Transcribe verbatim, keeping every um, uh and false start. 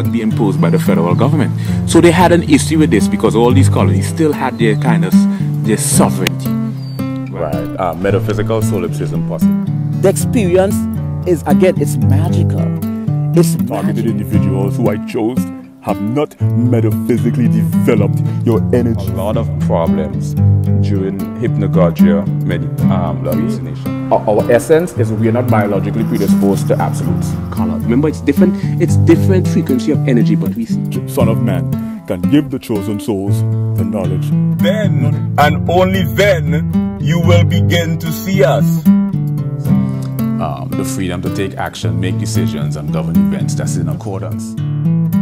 cannot be imposed by the federal government. So they had an issue with this because all these colonies still had their kind of their sovereignty. Right. Uh, metaphysical solipsism possible. The experience is, again, it's magical. It's Targeted individuals who I chose have not metaphysically developed your energy. A lot of problems during hypnagogia med um, hallucination. Our, our essence is we are not biologically predisposed to absolutes. Color. Remember, it's different. It's different frequency of energy, but we see. Son of Man can give the chosen souls the knowledge. Then, and only then, you will begin to see us. Um, the freedom to take action, make decisions, and govern events that's in accordance.